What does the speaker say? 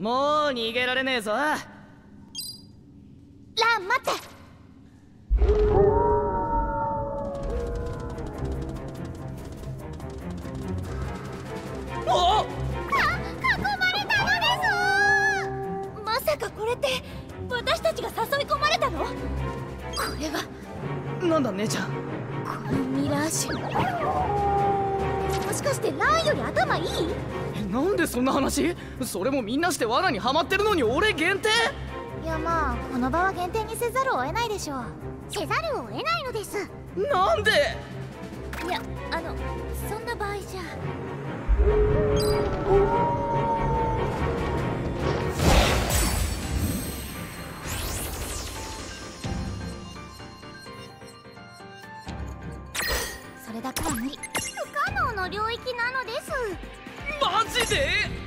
もう逃げられねえぞ。 ラン、待って。 おっ、 囲まれたのです。まさかこれって私たちが誘い込まれたの？これはなんだ姉ちゃん。 このミラージュ、もしかしてランより頭いい？ なんでそんな話？それもみんなして罠にはまってるのに俺限定？ いや、まあこの場は限定にせざるを得ないでしょう。せざるを得ないのです。 なんで？ いや、そんな場合じゃ。それだけは無理。不可能の領域なのです。 マジで？